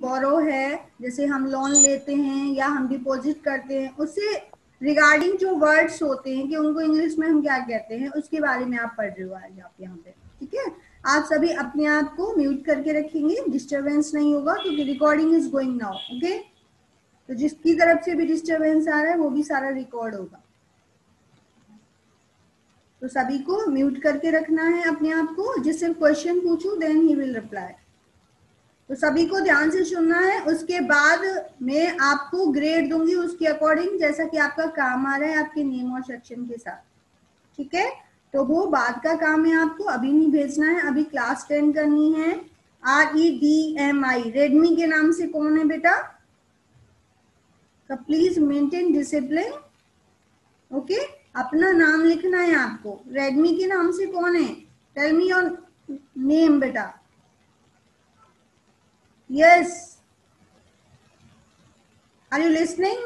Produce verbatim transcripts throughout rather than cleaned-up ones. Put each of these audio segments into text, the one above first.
बोरो है, जैसे हम लोन लेते हैं या हम डिपॉजिट करते हैं, उससे रिगार्डिंग जो वर्ड्स होते हैं कि उनको इंग्लिश में हम क्या कहते हैं, उसके बारे में आप पढ़ रहे हो आज आप यहाँ पे। ठीक है, आप सभी अपने आप को म्यूट करके रखेंगे, डिस्टरबेंस नहीं होगा क्योंकि recording is going now. Okay, तो जिसकी तरफ से भी डिस्टरबेंस आ रहा है वो भी सारा रिकॉर्ड होगा, तो सभी को म्यूट करके रखना है अपने आप को। जिससे क्वेश्चन पूछूं देन ही विल रिप्लाई। तो सभी को ध्यान से सुनना है, उसके बाद मैं आपको ग्रेड दूंगी उसके अकॉर्डिंग, जैसा कि आपका काम आ रहा है आपके नेम और सेक्शन के साथ। ठीक है, तो वो बाद का काम है, आपको अभी नहीं भेजना है, अभी क्लास टेन करनी है। R E D M I, Redmi के नाम से कौन है बेटा? तो प्लीज मेंटेन डिसिप्लिन। ओके, अपना नाम लिखना है आपको। रेडमी के नाम से कौन है? टेल मी योर नेम बेटा। Yes, are you listening?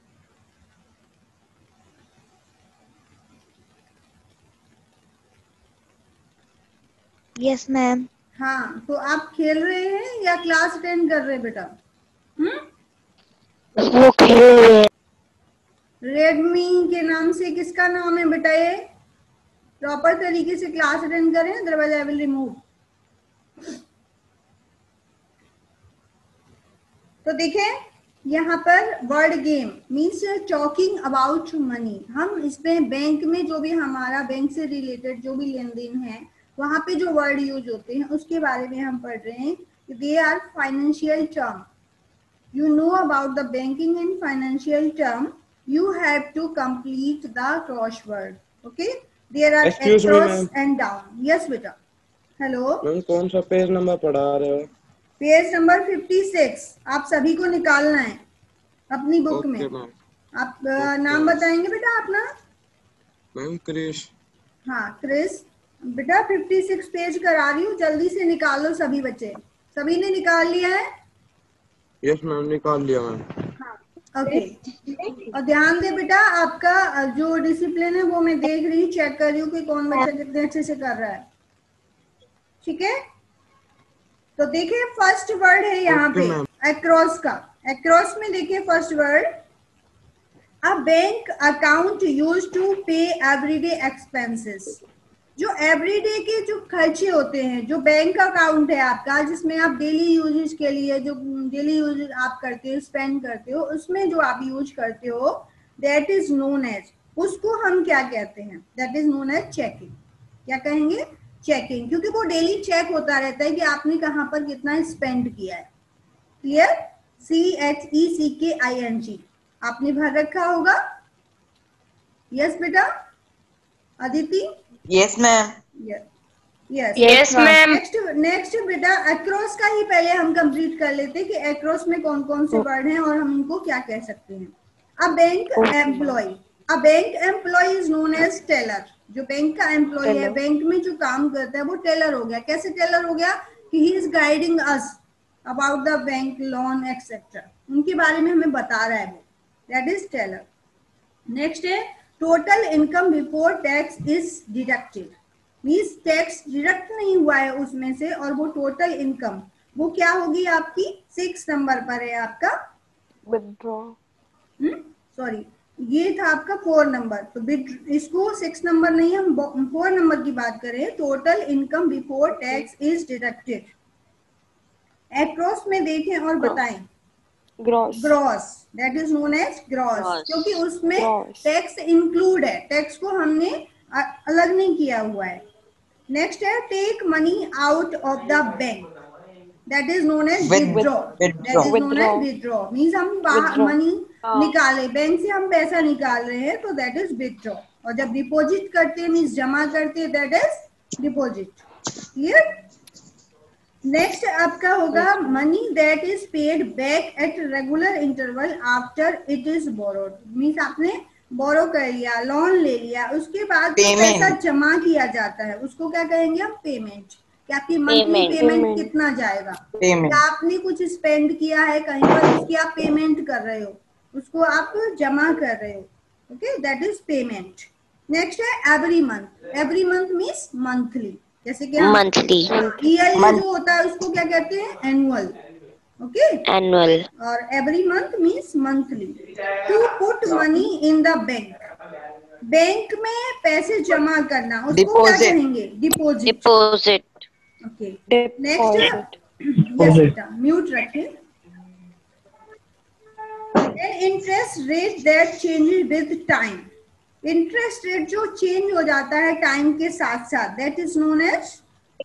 Yes ma'am. हाँ, तो आप खेल रहे हैं या क्लास अटेंड कर रहे हैं बेटा? हम्म, वो खेल रहे हैं। रेडमी के नाम से किसका नाम है बेटा? ये प्रॉपर तरीके से क्लास अटेंड करें, अदरवाइज आई विल रिमूव। तो देखें यहाँ पर word game means talking about money. हम इसमें बैंक में जो भी हमारा बैंक से रिलेटेड जो भी लेन देन है वहां पे जो वर्ड यूज होते हैं उसके बारे में हम पढ़ रहे हैं। They are financial term. You know about the banking and financial term. You have to complete the crossword. Okay? There are Excuse me, across ma'am. and down. Yes, बेटा. Hello. मैम कौन सा पेज नंबर पढ़ा रहे हो? Page number fifty six आप सभी को निकालना है अपनी बुक ओके में। मैम। आप अ, नाम बताएंगे बेटा अपना? मैम क्रिश। हाँ क्रिस। बेटा फिफ्टी सिक्स पेज करा रही हूँ, जल्दी से निकालो सभी बच्चे। सभी ने निकाल लिया है? यस मैम, निकाल लिया मैम। ओके, और ध्यान दे बेटा, आपका जो डिसिप्लिन है वो मैं देख रही हूँ, चेक कर रही हूँ कि कौन बच्चा कितने अच्छे से कर रहा है। ठीक है, तो देखिए फर्स्ट वर्ड है यहाँ ओके पे मैम। अक्रॉस का। अक्रॉस में देखिए first word, a bank account use to pay everyday expenses. जो एवरीडे के जो खर्चे होते हैं, जो बैंक अकाउंट है आपका जिसमें आप डेली यूजेज के लिए जो डेली यूज आप करते हो, स्पेंड करते हो, उसमें जो आप यूज करते हो दैट इज नोन एज, उसको हम क्या कहते हैं? That is known as checking. क्या कहेंगे? चेकिंग, क्योंकि वो डेली चेक होता रहता है कि आपने कहाँ पर कितना स्पेंड किया है। क्लियर? सी एच ई सी के आई एन जी आपने भर रखा होगा। यस बेटा Aditi? Yes ma'am. Yes yes ma'am. Next next बेटा अक्रॉस का ही पहले हम कंप्लीट कर लेते हैं कि अक्रॉस में कौन कौन से वर्ड हैं और हम इनको क्या कह सकते हैं। A bank employ, a bank employ is known as teller. जो बैंक का एम्प्लॉय है, बैंक में जो काम करता है वो टेलर हो गया। कैसे टेलर हो गया? कि he is guiding us about the bank loan etcetera, उनके बारे में हमें बता रहा है वो, दैट इज टेलर। नेक्स्ट है total income before tax is deducted, means tax deduct नहीं हुआ है उसमें से, और वो टोटल इनकम वो क्या होगी आपकी? सिक्स नंबर पर है आपका विथड्रॉ। सॉरी ये था आपका फोर नंबर, तो इसको सिक्स नंबर नहीं, हम फोर नंबर की बात करें। Total income before tax is deducted. Across में देखें और बताएं। Gross. Gross, that is known as gross, क्योंकि उसमें टैक्स इंक्लूड है, टैक्स को हमने अलग नहीं किया हुआ है। नेक्स्ट है take money out of the bank, that is known as withdraw. That is known as withdraw, means हम बाहर मनी निकाले, बैंक से हम पैसा निकाल रहे हैं, तो दैट इज विथड्रॉ। और जब डिपॉजिट करते हैं मींस जमा करते हैं, that is deposit. Clear? Next आपका होगा money that is paid back at regular interval after it is borrowed, means आपने बोरो कर लिया, लोन ले लिया, उसके बाद पैसा जमा किया जाता है, उसको क्या कहेंगे हम? पेमेंट। कि आपकी मंथली पेमेंट कितना जाएगा, क्या आपने कुछ स्पेंड किया है कहीं पर, उसकी आप पेमेंट कर रहे हो, उसको आप जमा कर रहे हो। Okay, that is payment. Next है every month. Every month means monthly, जैसे कि मंथली। ईयरली जो होता है उसको क्या कहते हैं? एनुअल। Okay, Annual. और every month means monthly. To put money in the bank, bank में पैसे जमा करना, उसको क्या Deposit. कहेंगे? Deposit. Deposit. Okay, next, Deposit. Yes बेटा म्यूट रखिए। An interest rate that changes with time, interest rate जो चेंज हो जाता है टाइम के साथ साथ, that is known as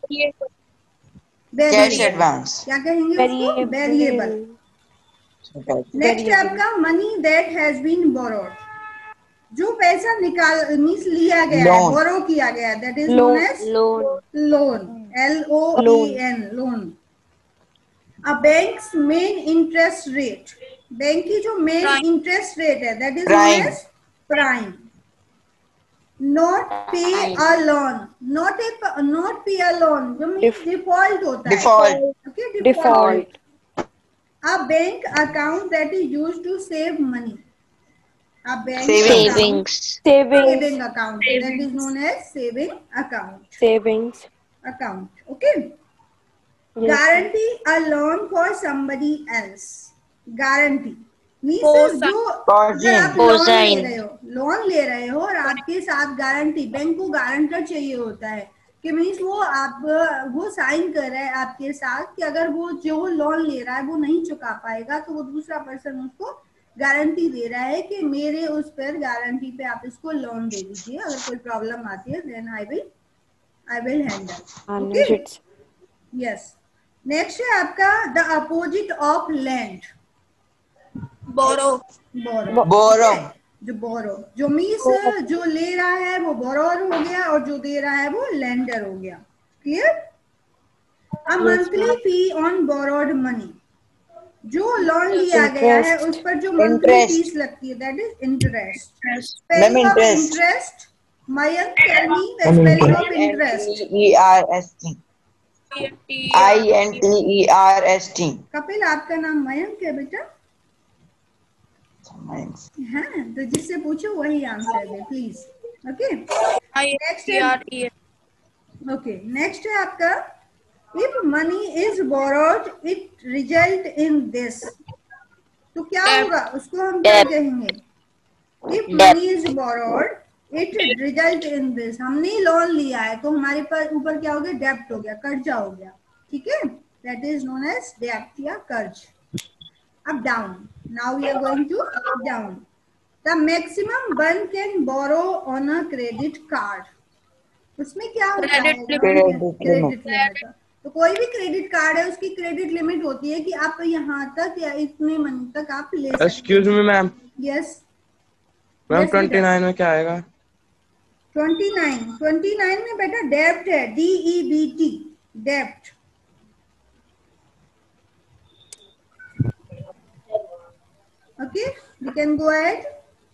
Cash advance. क्या कहेंगे उसको? वेरिएबल। नेक्स्ट है आपका money that has been borrowed, जो पैसा निकाल मीन्स लिया गया है, Loan. बोरो किया गया, that is known as Loan. Loan, L O E N, loan. A banks main interest rate, bank की जो मेन इंटरेस्ट रेट है that is known Prime. As prime. Not pay a loan, not a not pay a loan जो means Def- default होता है। Default. ओके, Default. A bank account that is used to save money. A bank Savings. account, Savings. saving Savings. account, that is known as saving account. Savings. Account. Okay. Yes. Guarantee a loan for somebody else. Guarantee means जो अगर आप loan ले Cosign. रहे हो, loan ले रहे हो और आपके साथ गारंटी, बैंक को गारंटर चाहिए होता है कि मीन्स वो आप वो साइन कर रहा है आपके साथ कि अगर वो जो लोन ले रहा है वो नहीं चुका पाएगा तो वो दूसरा पर्सन उसको गारंटी दे रहा है कि मेरे उस पर गारंटी पे आप इसको लोन दे दीजिए, अगर कोई प्रॉब्लम आती है then I will I will handle. Okay, yes. Next है आपका the opposite of lend, borrow. Borrow, Borrow. जो बोरो जो मीन्स जो ले रहा है वो बोरोर हो गया और जो दे रहा है वो लेंडर हो गया। Clear? A monthly fee on borrowed money, जो लोन लिया गया है उस पर जो मंथली Interest. फीस लगती है that is interest. Ma'am, spelling of interest. Interest, Mayank tell me the spelling of interest. E R S T. I N T E R S T. Kapil आपका नाम मयंक है बेटा? हाँ, तो जिससे पूछो वही आंसर दे प्लीज। ओके, नेक्स्ट है, ओके नेक्स्ट है आपका if money is borrowed it result in this, तो क्या होगा उसको हम क्या कहेंगे? If money is borrowed it result in this, हमने लोन लिया है तो हमारे पास ऊपर क्या हो गया? डेब्ट हो गया, कर्जा हो गया। ठीक है, दैट इज नोन एज डेब्ट या कर्ज। अब down, now we are going to down. The maximum one can borrow on a credit card, उसमें क्या होता है? Credit limit. तो कोई भी क्रेडिट कार्ड है उसकी क्रेडिट लिमिट होती है कि आप यहाँ तक या इतने मनी तक आप ले सकते हैं। Excuse me ma'am. Yes ma'am twenty nine में क्या आएगा? ट्वेंटी नाइन, ट्वेंटी नाइन में बेटा डेब्ट है, डी ई बी टी, डेब्ट। Okay, we can go ahead.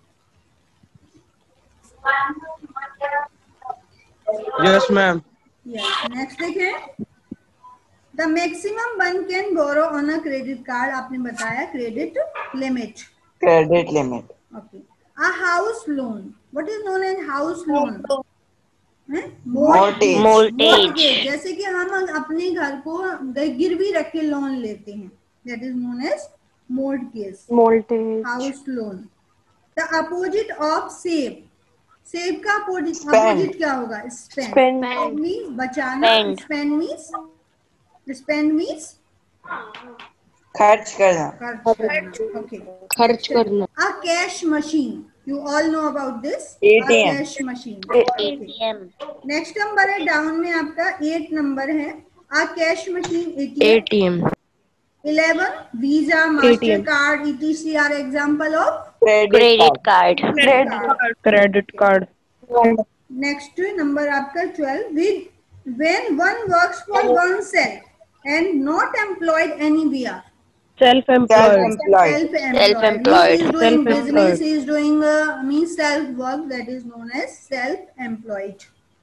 Yes ma'am. Yes, next देखें। The maximum one can borrow on a credit card, आपने बताया credit limit. Credit limit. Okay, a house loan, what is known as house loan? Mortgage. Mortgage. जैसे कि हम अपने घर को गिरवी रख के लोन लेते हैं, that is known as mortgage. Mortgage. House loan. The opposite of save, save का अपोजिट Spend. अपोजिट क्या होगा? स्पेंड। Spend. मीन्स बचाना, Spend. Spend means spend means खर्च करना. खर्च करना। ओके, खर्च करना. A cash machine, you all know about this, A a T M. cash machine। A T M. Next number है डाउन में आपका एट नंबर है, a cash machine A ATM. T M. Eleven Visa, master card, ETC are example of Credit card. credit Credit card. Next number आपका twelve, with when one works for one self and not employed anywhere. Self-employed. Self-employed. Self-employed. Self-employed. He is doing Self-employed. business. He is doing uh, means self work, that is known as self-employed.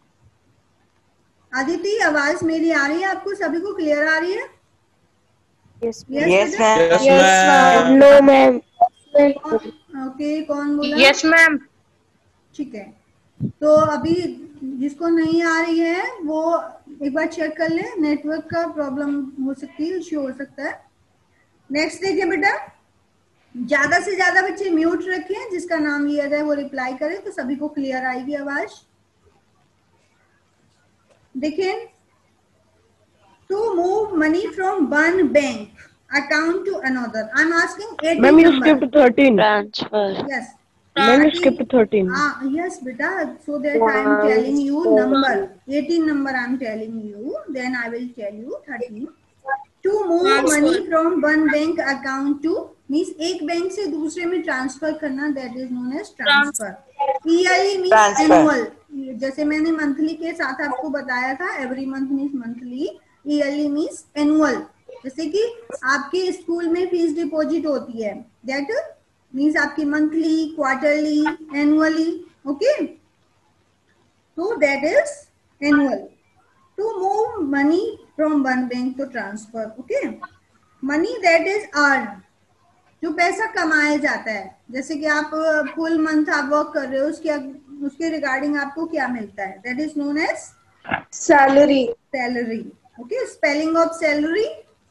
Aditi, आवाज मेरी आ रही है आपको? सभी को clear आ रही है? Yes, Yes, Yes, बेटा? ma'am. Yes, ma'am. No, ma'am. Okay, कौन बोला? Yes, ma'am. ठीक है, तो अभी जिसको नहीं आ रही है वो एक बार चेक कर ले, नेटवर्क का प्रॉब्लम हो सकती है, इश्यू हो सकता है। नेक्स्ट देखिए बेटा, ज्यादा से ज्यादा बच्चे म्यूट रखें, जिसका नाम लिया जाए वो रिप्लाई करे तो सभी को क्लियर आएगी आवाज। देखिए, to move money from one bank account to another, I am asking eighteen Ma'am, you number. skipped thirteen. Transfer. यस Ma'am, you skipped thirteen. Ah, yes, beta. So that I am telling you number. eighteen number I am telling you. Then I will tell you thirteen. To move money from one bank account to means एक बैंक से दूसरे में transfer करना, that is known as transfer. Yearly means Transfer. annual. जैसे मैंने monthly के साथ आपको बताया था, every month means monthly, yearly means annual. जैसे कि आपके स्कूल में फीस डिपॉजिट होती है, that means आपकी मंथली, क्वार्टरली, एनुअली, ओके, तो that is annual. To move money from one bank to transfer, okay. Money that is earn, जो पैसा कमाया जाता है, जैसे कि आप फुल मंथ आप वर्क कर रहे हो, उसके उसके रिगार्डिंग आपको क्या मिलता है, that is known as salary. Salary, okay. Spelling of salary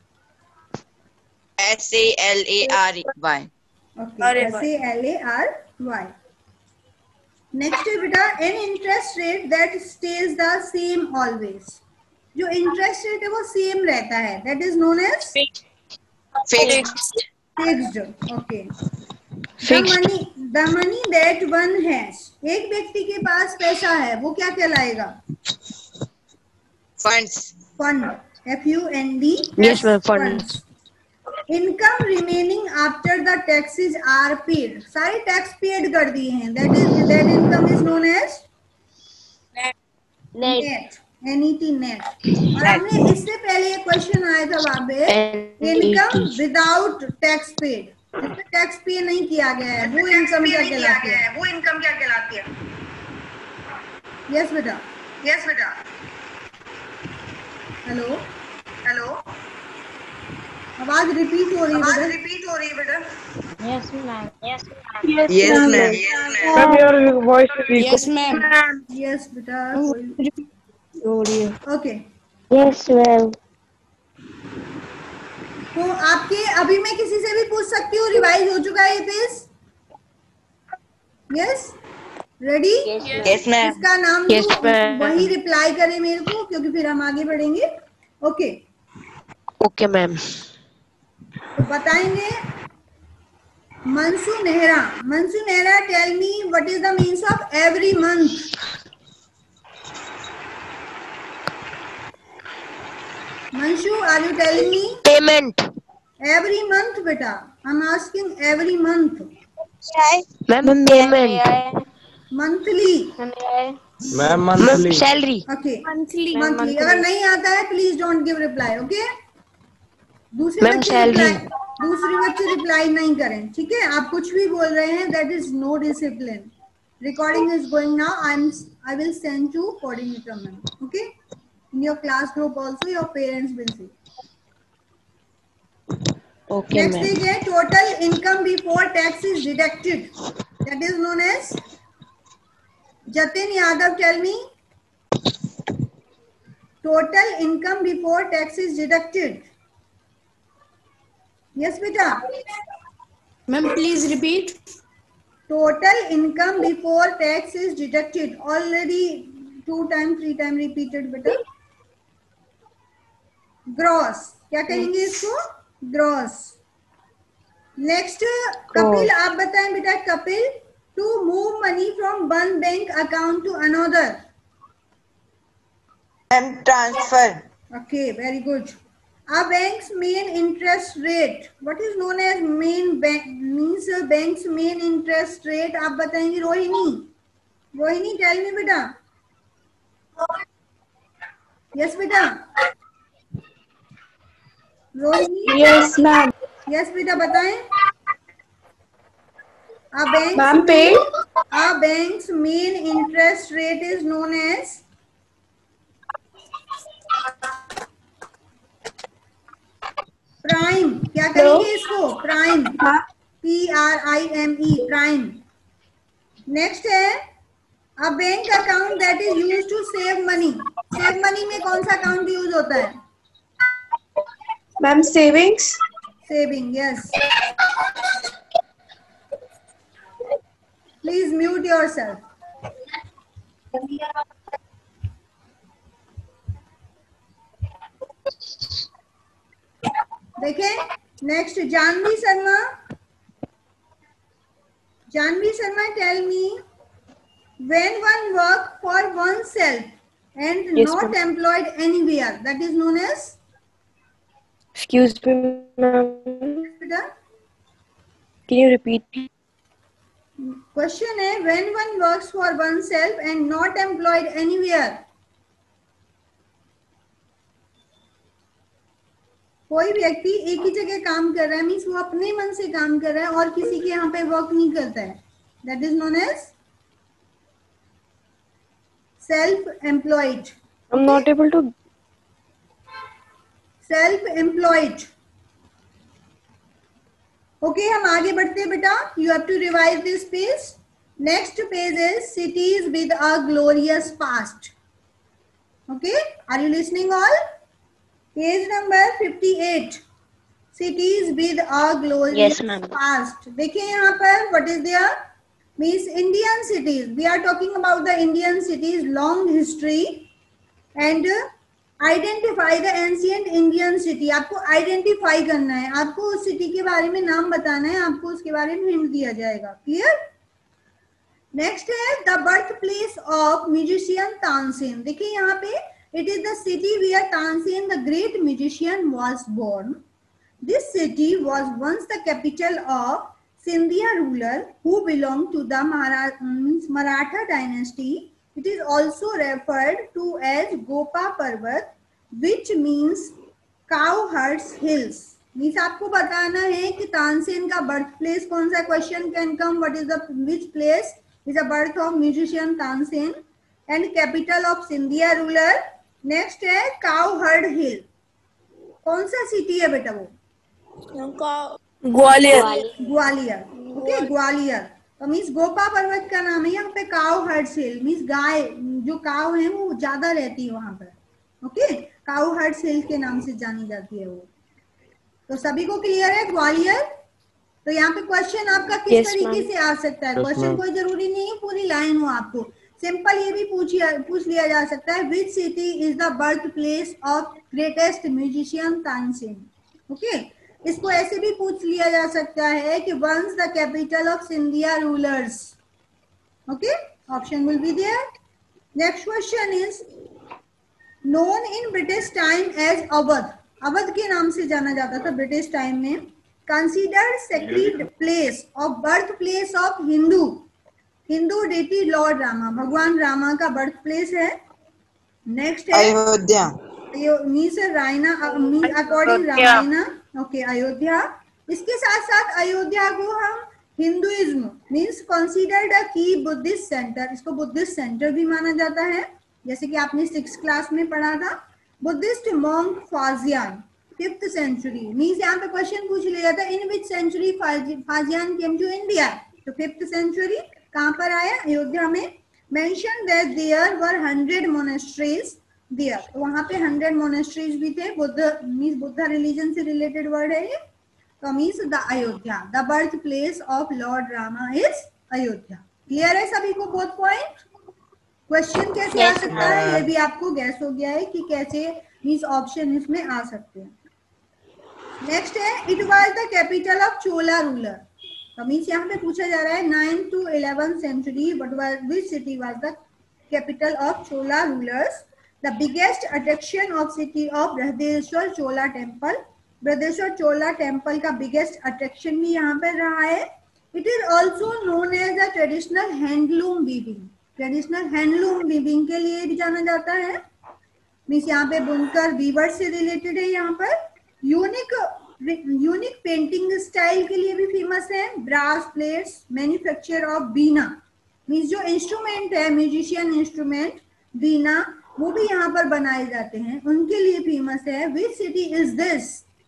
S A L A R Y. Okay, S A L A R Y. Next है बेटा, an interest rate that stays the same always. जो interest rate है वो same रहता है, that is known as Fixed. fixed. Okay. The money, the money that one has. एक व्यक्ति के पास पैसा है, वो क्या कहलाएगा? Funds. Fund. F U N D. Yes, ma'am. Funds. Income remaining after the taxes are paid, सारे टैक्स पेड कर दिए हैं, that is that income is known as net, N E T net. और हमने इससे पहले एक क्वेश्चन आया था वहां पे, इनकम विदाउट टैक्स पेड, जिसमें टैक्स पे नहीं किया गया है, वो इनकम क्या कहलाती है? वो इनकम क्या कहलाती है? यस बेटा, यस बेटा. हेलो हेलो, आवाज रिपीट हो रही है आवाज बेटा. रिपीट हो रही है बेटा. Yes, ma'am. Yes, ma'am. Yes, ma'am. Yes, ma'am. Ma'am, your voice is weak. Yes, ma'am. Yes बेटा, ओके. Yes, ma'am. तो आपके अभी मैं किसी से भी पूछ सकती हूँ, रिवाइज हो चुका है ये page? Yes, ready? Yes, ma'am. इसका नाम Yes, जो ma'am. वही रिप्लाई करे मेरे को, क्योंकि फिर हम आगे बढ़ेंगे. Okay, Okay, ma'am. तो बताएंगे Mansu Nehra. Mansu Nehra, tell me what is the means of every month? Manshu, are you telling me? Payment. Every month बेटा, I am asking every month. Ma'am, payment. Monthly. Ma'am Ma'am, monthly. salary. Okay, monthly. Monthly अगर नहीं आता है please don't give reply, okay. दूसरे Ma'am, बच्चे salary. reply- दूसरे बच्चे reply नहीं करें, ठीक है? आप कुछ भी बोल रहे हैं, that is no discipline. Recording is going now. I am I will send to coordinator ma'am, okay. In your class group also your parents will see. Okay, next ma'am. देखिए, total income before tax is deducted, that is known as. Jatin Yadav, tell me total income before tax is deducted. Yes बेटा. Ma'am, please repeat. Total income before tax is deducted. Already two time, three time repeated बेटा. Gross, क्या कहेंगे इसको? Gross. Next, Kapil, आप बताएं बेटा. Kapil, to move money from one bank account to another. And transfer. Okay, very good. A bank's main interest rate. What is known as main bank? Means a bank's main interest rate. आप बताएंगे Rohini. Rohini, tell me बेटा. Yes बेटा. Rohini. Yes, ma'am. Yes बेटा, बताएं. A bank's Ma'am, paid. A bank's main interest rate is known as prime. क्या कहेंगे इसको? Prime. P R I M E, prime. Next है a bank account that is used to save money. Save money में कौन सा account use होता है? Ma'am, savings. Saving, yes. Please mute yourself. देखें, next Janvi Sharma. Janvi Sharma, tell me, when one work for oneself and Yes, not ma'am. employed anywhere, that is known as? Excuse me, ma'am. Can you repeat? Question है, when one works for oneself and not employed anywhere. कोई व्यक्ति एक ही जगह काम कर रहा है, means वो अपने मन से काम कर रहा है और किसी के यहाँ पे वर्क नहीं करता है, that is known as self employed. I'm not able to. Self employed. Okay, हम आगे बढ़ते हैं बेटा. You have to revise this page. Next page is cities with a glorious past. Okay, are you listening all? Page number fifty-eight. Cities with a glorious Yes, ma'am. past. देखिए यहाँ पर what is there? Means Indian cities. We are talking about the Indian cities long history and identify the ancient Indian city. आपको identify करना है, आपको उस city के बारे में नाम बताना है, आपको उसके बारे में hint दिया जाएगा. Clear? Next है the birthplace of musician Tansen. देखिए यहाँ पे it is the city where Tansen, the great magician, was born. This city was once the capital of Sindhya ruler who belonged to the Mara- Maratha dynasty. It is also referred to as Gopa Parvat, which means cowherds hills. Means आपको बताना है कि तानसेन का birth place कौन सा. Question can come, what is the which place is the birth of musician Tansen and capital of Scindia ruler. Next है cowherd hill. कौन सा सिटी है बेटा वो? ग्वालियर. ग्वालियर. ओके, ग्वालियर. तो मीन्स गोपा पर्वत का नाम है यहाँ पे काउहर्ड हिल. मीन्स गाय जो काउ है वो ज्यादा रहती है वहां पर. ओके, काउहर्ड हिल के नाम से जानी जाती है वो. तो सभी को क्लियर है ग्वालियर? तो यहाँ पे क्वेश्चन आपका किस yes, तरीके से आ सकता है? क्वेश्चन yes, कोई जरूरी नहीं है पूरी लाइन हो आपको. सिंपल ये भी पूछ पूछ लिया जा सकता है, which city is the birth place of greatest musician Tansen. Okay, इसको ऐसे भी पूछ लिया जा सकता है कि once the capital of Scindia rulers. Okay, option will be there. Next question is known in British time as Awadh. Awadh के नाम से जाना जाता था ब्रिटिश टाइम में. Considered sacred place of birth place of Hindu Hindu deity lord Rama. भगवान रामा का बर्थ प्लेस है. नेक्स्ट है अयोध्या. मीन्स रायना means according Ramayana. Okay, Ayodhya. इसके साथ साथ अयोध्या को हम Hinduism means considered a key Buddhist centre. इसको बुद्धिस्ट सेंटर भी माना जाता है, जैसे कि आपने सिक्स क्लास में पढ़ा था. Buddhist monk Faxian fifth century. Means यहाँ पे क्वेश्चन पूछ लिया था in which century Faxian came to India. तो फिफ्थ सेंचुरी कहाँ पर आया? अयोध्या में. Mention that there were hundred monasteries there. तो वहां पे हंड्रेड मोनेस्ट्रीज भी थे. बुद्ध मीन्स बुद्धा रिलीजन से रिलेटेड वर्ड है ये. तो means the Ayodhya, the birth place of lord Rama is Ayodhya. Clear है सभी को बोथ पॉइंट? क्वेश्चन कैसे yes, आ सकता है ये भी आपको गैस हो गया है कि कैसे मीन्स ऑप्शन इसमें आ सकते हैं. नेक्स्ट है it was the capital of Chola ruler. तो मीन्स यहाँ पे पूछा जा रहा है nine to eleven century but which city was the capital of Chola rulers. The biggest attraction of city of Brihadeshwar Chola temple. Brihadeshwar Chola temple का बिगेस्ट अट्रैक्शन भी यहाँ पर रहा है. It is also known as the traditional handloom weaving. Traditional handloom weaving के लिए भी जाना जाता है. मीन्स यहाँ पे बुनकर वीवर से रिलेटेड है. यहाँ पर यूनिक यूनिक पेंटिंग स्टाइल के लिए भी फेमस है. Brass plates manufacture of veena means जो इंस्ट्रूमेंट है म्यूजिशियन इंस्ट्रूमेंट बीना वो भी यहाँ पर बनाए जाते हैं, उनके लिए फेमस है. Which city is this?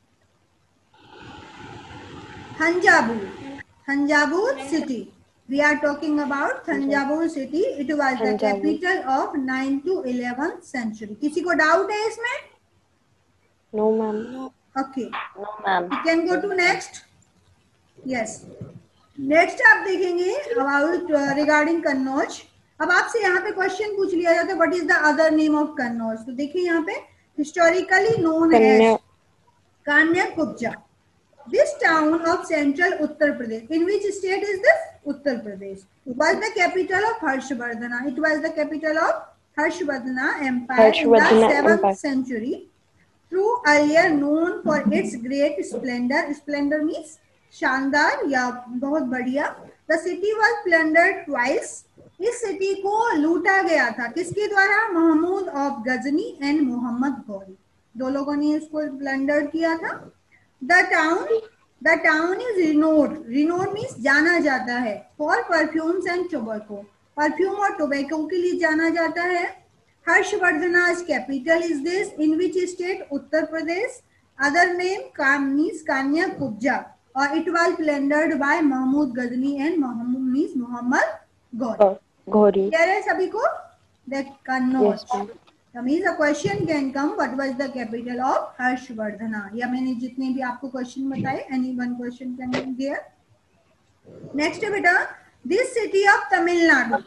Thanjavur. Thanjavur city. We are talking about Thanjavur city. It was the capital of nine to eleven century. किसी को डाउट है इसमें? No, ma'am. Okay. No, ma'am. You can go to next. Yes. Next आप देखेंगे about regarding Kannauj. अब आपसे यहाँ पे क्वेश्चन पूछ लिया जाता है what is the other name of Kannauj. तो देखिए यहाँ पे historically known as Kanyakubja. This town of central Uttar Pradesh. In which state is this? Uttar Pradesh. was the capital of Harshvardhana. It was the capital of Harshvardhana Empire Harshvardhana in the seventh Empire. century. Through earlier known for its great splendor. Splendor means शानदार या बहुत बढ़िया. The city was plundered twice. इस सिटी को लूटा गया था किसके द्वारा? Mahmud of Ghazni and Mohammad Ghori. दो लोगों ने इसको प्लंडर किया था. The town The town is renowned. Renowned means जाना जाता है. For perfumes and tobacco. Perfume और टोबैको के लिए जाना जाता है. हर्षवर्धना's capital is this. In which state? Uttar Pradesh. Other name means कान्याकुब्जा. Or it was plundered by Mahmud Ghazni and Mahmud means Muhammad Ghori. Ghori. Here है सभी को? That Kannauj. Yes, ma'am. That means a question can come. What was the capital of Harshvardhana? या मैंने जितने भी आपको question बताए, any one question can be there. Next है बेटा, this city of Tamil Nadu.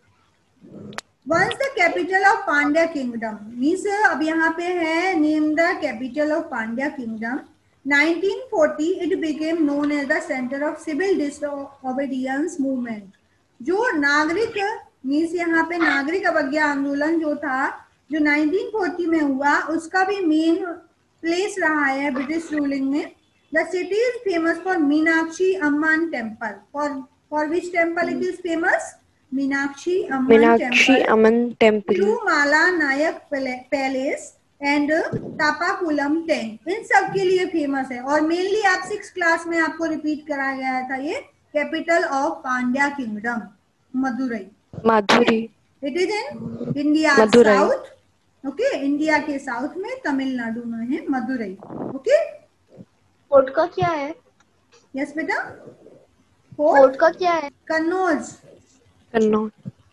Once the capital of Pandya Kingdom. Means अब यहाँ पे है name the capital of Pandya Kingdom. nineteen forty it became known as the center of civil disobedience movement. जो नागरिक means यहाँ पे नागरिक अवज्ञा आंदोलन जो था जो नाइनटीन फोर्टी में हुआ उसका भी मेन प्लेस रहा है ब्रिटिश रूलिंग में. The city is famous for Meenakshi Amman temple. For for which temple it is famous? Meenakshi Amman temple. Tirumala Nayak palace and Teppakulam tank. इन सब के लिए फेमस है. और मेनली आप सिक्स क्लास में आपको रिपीट कराया गया था ये capital of Pandya kingdom Madurai. Madurai. It is in India south. Okay, India के साउथ में तमिलनाडु में है मदुरई. ओके, फोर्ट का क्या है? यस yes, बेटा. फोर्ट का क्या है? कन्नौज. कन्नौज.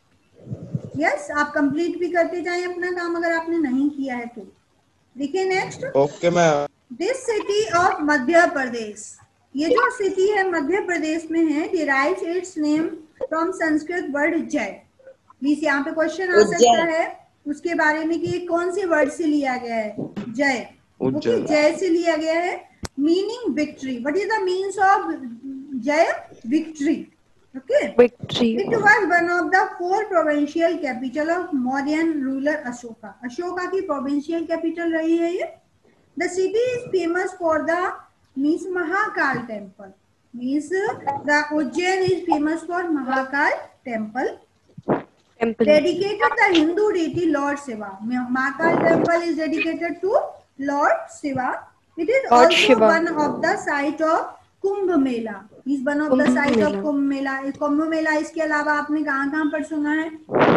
यस yes, आप कंप्लीट भी करते जाएं अपना काम अगर आपने नहीं किया है तो. देखिए next. Okay ma'am. This city of Madhya Pradesh. ये जो सिटी है मध्य प्रदेश में है derives its name from Sanskrit word jay. Means यहाँ पे क्वेश्चन आ सकता है उसके बारे में कि कौन से वर्ड से लिया गया है? जय. ओके, जय से लिया गया है. Meaning victory. What is the means of jay? Victory. Okay. Victory. It was one of the four provincial capital of Mauryan ruler Ashoka. Ashoka की provincial capital रही है ये. The city is famous for the means Mahakal temple. Means the Ujjain is famous for Mahakal temple. Temple. Dedicated the Hindu deity Lord Shiva. Mahakal temple is dedicated to Lord Shiva. It is Lord also Shiva. one of the site of Kumbh Mela. Is one of the site of Kumbh Mela. Kumbh Mela इसके अलावा आपने कहाँ कहाँ पर सुना है?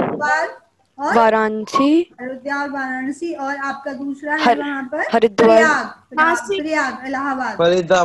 और वाराणसी, अयोध्या और वाराणसी. और आपका दूसरा है वहाँ पर हरिद्वार, प्रयाग. प्रयाग इलाहाबाद.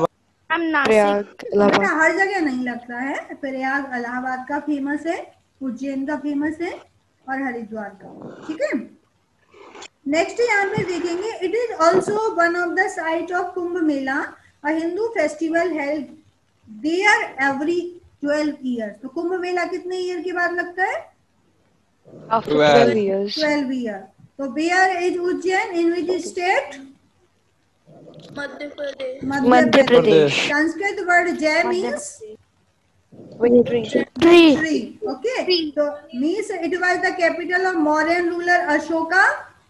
प्रयाग इलाहाबाद. हर जगह नहीं लगता है. प्रयाग इलाहाबाद का फेमस है, उज्जैन का फेमस है और हरिद्वार का. ठीक है. नेक्स्ट यहाँ पे देखेंगे it is also one of the site of Kumbh Mela. A Hindu festival held there every twelve years. तो कुंभ मेला कितने ईयर के बाद लगता है? After twelve years. twelve years. तो where is Ujjain? In which state? Madhya Pradesh. Madhya Pradesh. Sanskrit word jay means Victory. victory. Okay. So means it was the capital of Mauryan ruler Ashoka.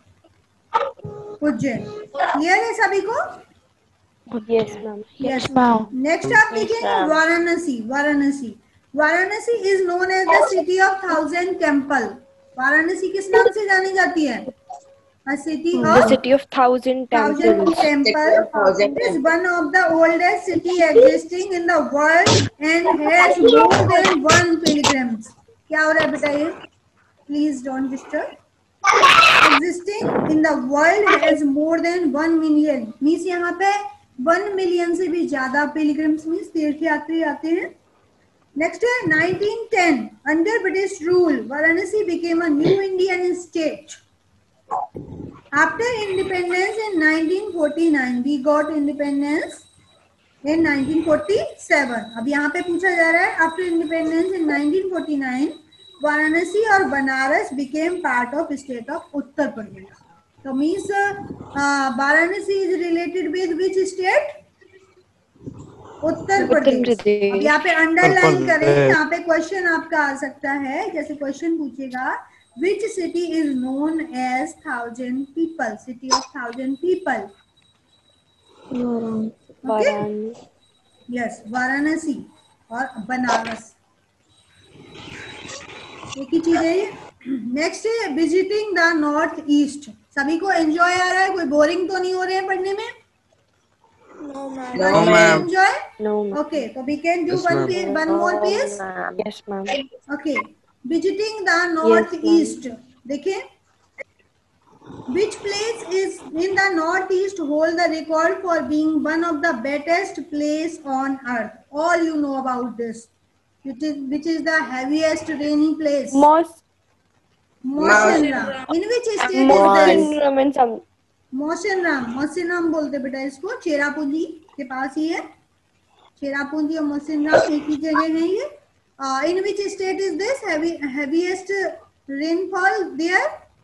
Ujjain. Clear है सभी को? Yes, ma'am. Yes, ma'am. Next आप देखेंगे Varanasi. Varanasi Varanasi is known as the city of thousand temple. Varanasi किस नाम से जानी जाती है? A city of The city of thousand thousand temples. temple. It is one of the oldest city existing in the world and has more than one pilgrims. क्या हो रहा है बेटा ये? Please don't disturb. Existing in the world has more than one million. Means यहाँ पे one million से भी ज्यादा पिलग्रिम्स मीन्स तीर्थयात्री आते हैं. नेक्स्ट है nineteen ten under British rule Varanasi became a new Indian state. After independence in nineteen forty-nine, we got independence in nineteen forty-seven. अब यहाँ पे पूछा जा रहा है after independence in nineteen forty-nine, Varanasi और Banaras became part of state of Uttar Pradesh. So means uh, Varanasi is related with which state? Uttar Pradesh. अब यहाँ पे अंडरलाइन करें, यहाँ पे क्वेश्चन आपका आ सकता है, जैसे क्वेश्चन पूछेगा which city is known as thousand people, city of thousand people. Okay? Yes, Varanasi और बनारस एक ही चीज है ये. नेक्स्ट है विजिटिंग द नॉर्थ ईस्ट. सभी को एंजॉय आ रहा है? कोई बोरिंग तो नहीं हो रहे हैं पढ़ने में? No, ma'am. No, ma'am. Enjoy? No, ma'am. Okay, so we can do Yes, one ma'am. piece, one more piece. Yes, ma'am. Okay, visiting the north Yes, ma'am. east. देखिए, which place is in the northeast hold the record for being one of the wettest place on earth? All you know about this. Which is which is the heaviest rainy place? Mos Moshinram. In which state is this? Moshinram and some. Mawsynram. Mawsynram बोलते बेटा इसको. चेरापूंजी के पास ही है. चेरापूंजी और मौसिनराम एक ही जगह है ये. In which state is this heaviest rainfall there?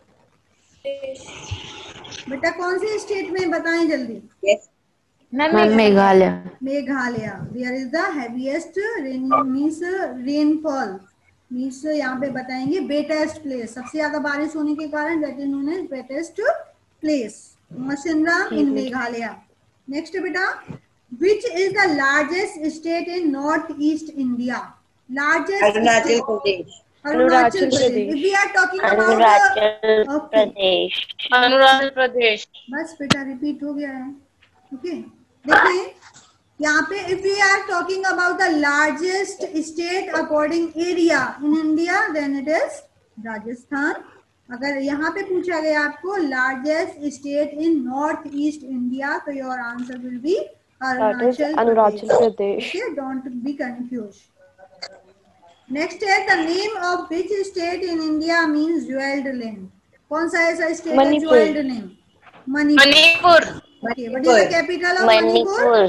बेटा कौन से स्टेट में बताएं जल्दी? Meghalaya. Meghalaya. There is the heaviest rain means rainfall means यहाँ पे बताएंगे वेटेस्ट प्लेस. सबसे ज्यादा बारिश होने के कारण that is known as wettest place. Mawsynram in Meghalaya. Next बेटा, which is the largest state in north east India? Largest Arunachal state- Pradesh. Arunachal Pradesh. If we are talking about the okay, Arunachal Pradesh. बस बेटा रिपीट हो गया है. ओके, देखिए यहाँ पे if we are talking about the largest state according area in India, then it is Rajasthan. अगर यहाँ पे पूछा गया आपको largest state in north east India, तो your answer will be Arunachal Arunachal Pradesh. Pradesh. Don't be confuse. Next है the name of which state in India means jewelled land. कौन सा ऐसा स्टेट है Manipur. Jewelled name? Manipur. Manipur. Okay, what is the capital of Manipur?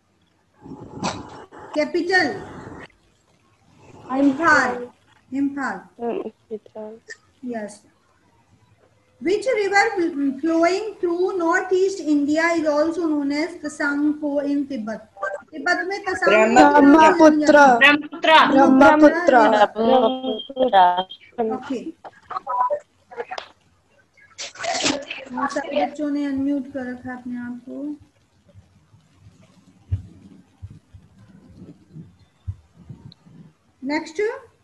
Capital? Imphal. Imphal. Mm, Yes. Which river flowing through northeast India is also known as Tsangpo in Tibet? Tibet में Brahmaputra. Brahmaputra. Brahmaputra. Okay. बहुत सारे बच्चों ने unmute कर रखा है अपने आप को. Next,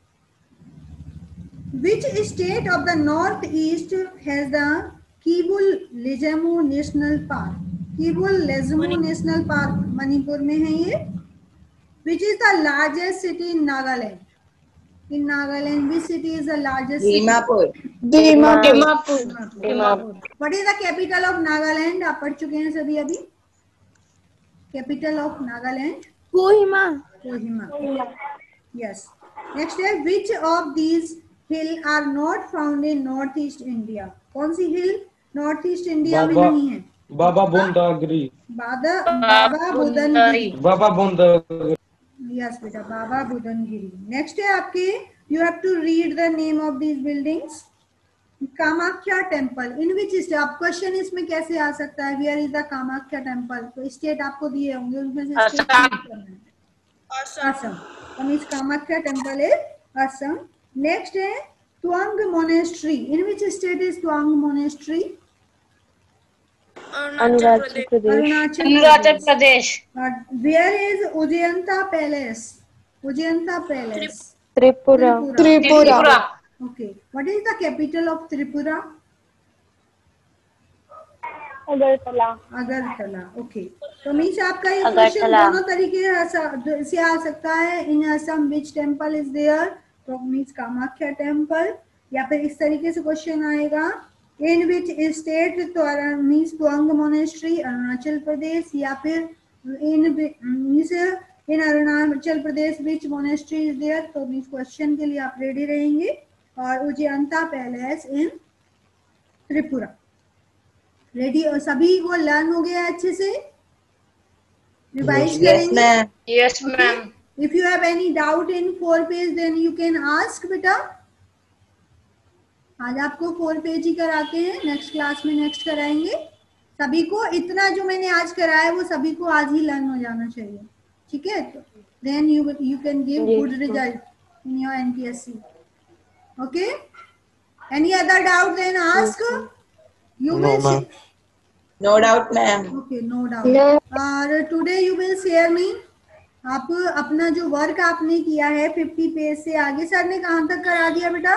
which state of the northeast has the Kibul Lejamo National Park? Kibul Lejamo National Park Manipur में है ये. Which is the largest city in Nagaland? In Nagaland, which city is the largest city? Dimapur. Dimapur. Dimapur. What is the capital of Nagaland? आप पढ़ चुके हैं सभी अभी. Capital of Nagaland? Kohima. Kohima. Yes. Next है, which of these hill are not found in northeast India? कौन सी hill northeast India में नहीं है? बाबा बुंदागिरी. बाबा बाबा बुदनगिरी. बाबा बुंदागिरी. Yes बेटा, बाबा बुदनगिरी. Next है आपके, you have to read the name of these buildings. Kamakhya temple in which state? आप question इसमें कैसे आ सकता है? Where is the Kamakhya temple? तो स्टेट आपको दिए होंगे, उसमें से स्टेट चूज करना है. असम. तो means Kamakhya temple is Assam. Next है Tawang monastery. In which state is Tawang monastery? Arunachal Pradesh. Arunachal Pradesh. Where is Ujjayanta palace? Ujjayanta palace Tripura. Tripura. Okay. What is the capital of Tripura? Agartala. Agartala. Okay. तो मीन्स आपका ये क्वेश्चन दोनों तरीके से आ सकता है. In Assam which temple is there? तो मीन्स कामाख्या टेम्पल. या फिर इस तरीके से क्वेश्चन आएगा, इन विच स्टेट? तो मीन्स त्वांग मोनेस्ट्री अरुणाचल प्रदेश. या फिर in means in Arunachal Pradesh which monastery is there? तो मीन्स क्वेश्चन के लिए आप रेडी रहेंगे. और Ujjayanta palace in Tripura. Ready? सभी को लर्न हो गया अच्छे से? रिवाइज Yes, करेंगे? ma'am. Yes, ma'am. If you have any doubt in four page, then you can ask बेटा। आज आपको फोर पेज ही कराते हैं, नेक्स्ट क्लास में नेक्स्ट कराएंगे। सभी को इतना जो मैंने आज कराया वो सभी को आज ही लर्न हो जाना चाहिए, ठीक है? तो then you you can give good result in your N P S C। Okay, any other doubt then ask. You will No doubt, ma'am. Okay, no doubt. और today you will share me, आप अपना जो work आपने किया है fifty page से आगे, sir ने कहाँ तक करा दिया बेटा?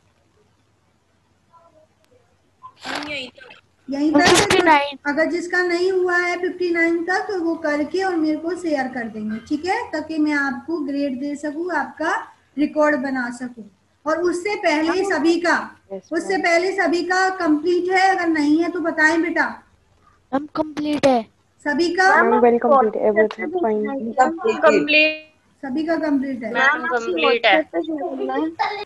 यहीं तक। अगर जिसका नहीं हुआ है फिफ्टी नाइन तक तो वो करके और मेरे को शेयर कर देंगे, ठीक है? ताकि मैं आपको ग्रेड दे सकूं, आपका रिकॉर्ड बना सकूं। और उससे पहले सभी का उससे पहले सभी का कंप्लीट है? अगर नहीं है तो बताएं बेटा। हम कंप्लीट है सभी का very complete, everything fine, Complete. सभी का कंप्लीट है? Ma'am, complete है।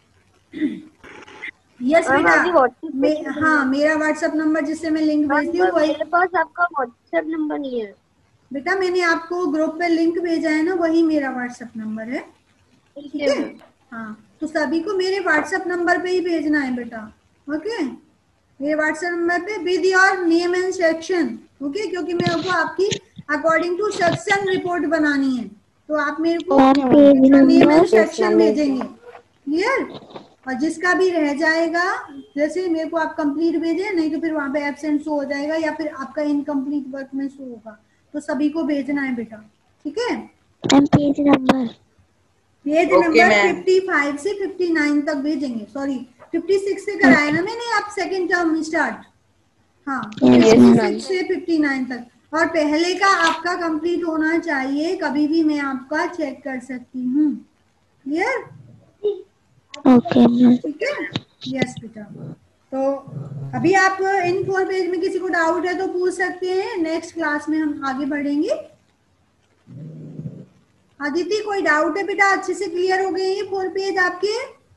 यस बेटा। मे, हाँ, मेरा व्हाट्सएप नंबर जिससे मैं लिंक भेजती हूँ वही। मेरे पास आपका व्हाट्सएप नंबर नहीं है बेटा मैंने आपको ग्रुप पे लिंक भेजा है ना, वही मेरा व्हाट्सएप नंबर है, ठीक है? हाँ, तो सभी को मेरे व्हाट्सएप नंबर पे ही भेजना है बेटा। ओके, मेरे व्हाट्सएप नंबर पे with your name and section. Okay, क्योंकि मेरे को आपकी अकॉर्डिंग टू सेक्शन रिपोर्ट बनानी है, तो आप मेरे को नेम एंड सेक्शन भेजेंगे, क्लियर? और जिसका भी रह जाएगा, जैसे मेरे को आप कंप्लीट भेजें, नहीं तो फिर वहां पे एब्सेंट शो हो जाएगा या फिर आपका इनकम्प्लीट वर्क में शो होगा, तो सभी को भेजना है बेटा, ठीक है? Page number page number fifty five से फिफ्टी नाइन तक भेजेंगे। सॉरी, फिफ्टी सिक्स से कराया ना मैंने, आप सेकंड टर्म स्टार्ट। हाँ, फिफ्टी सिक्स से फिफ्टी नाइन तक। और पहले का आपका कंप्लीट होना चाहिए, कभी भी मैं आपका चेक कर सकती हूँ, क्लियर? ओके मैम, ठीक है? यस बेटा। तो अभी आप इन फोर पेज में किसी को डाउट है तो पूछ सकते हैं, नेक्स्ट क्लास में हम आगे बढ़ेंगे। आदिति, कोई डाउट है बेटा? अच्छे से क्लियर हो गए ये फोर पेज आपके?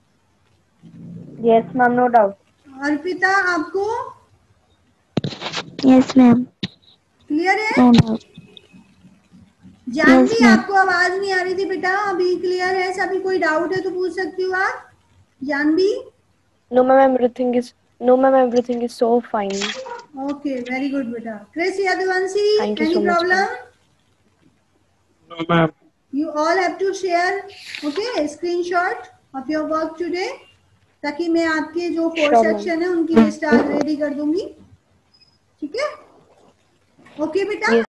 Yes ma'am, no doubt. Arpita, आपको यस मैम, क्लियर है? No doubt. Janvi, Yes, ma'am. आपको आवाज नहीं आ रही थी बेटा, अभी क्लियर है? सभी कोई डाउट है तो पूछ सकती हो आप। Jahnavi? No ma'am, everything is no ma'am everything is so fine. Okay, very good बेटा। Chris Yadavanshi, Thank you any so much, problem? No, ma'am. You all have to share, okay, screenshot of your work today, ताकि मैं आपके जो four Sure, section है उनकी list आज ready कर दूंगी, ठीक है? ओके बेटा।